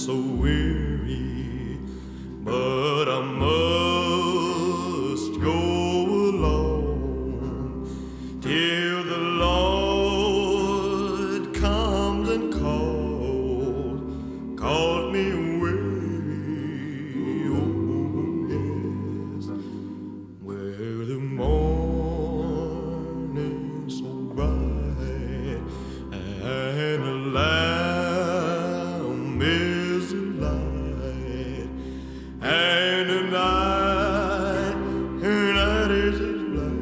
so weary, but I must go along till the Lord comes and called me away. Oh, yes, where the morning's so bright and the Lamb is the light, and the night is as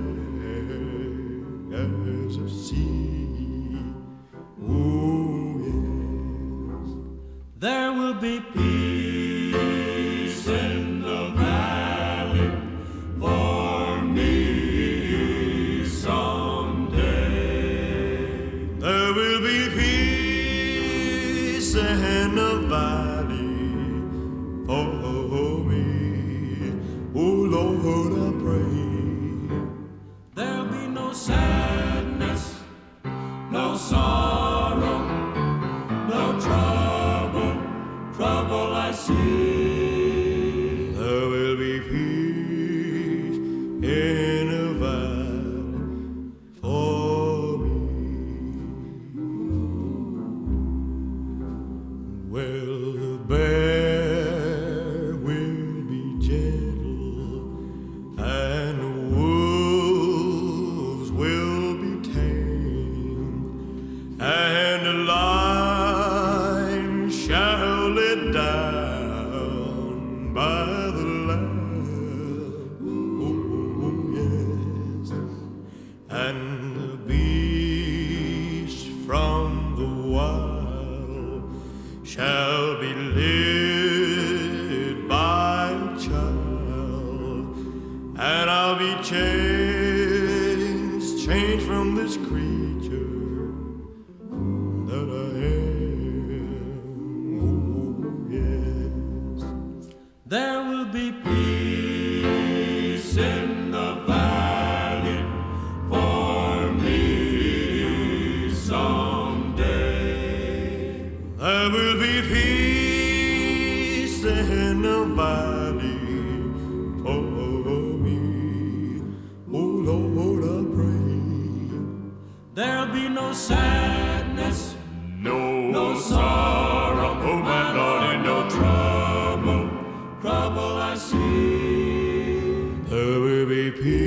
black as the sea. Oh, yes. There will be peace in the valley for me someday. There will be peace in the valley for me. Oh Lord, I pray. There'll be no sadness, no sorrow, no trouble I see. There will be peace in the valley for me. Well, the bear will be gentle, and the wolves will be tame, and the lion shall lay down by the lamb. Oh, yes, and the beast from the wild shall be led by a child, and I'll be changed from this creature that I am. Oh, yes. There will be peace in the valley for me someday. There will be peace in the valley for me. Oh Lord, I pray. There'll be no sadness, No sorrow, oh my Lord, and no trouble I see. there will be peace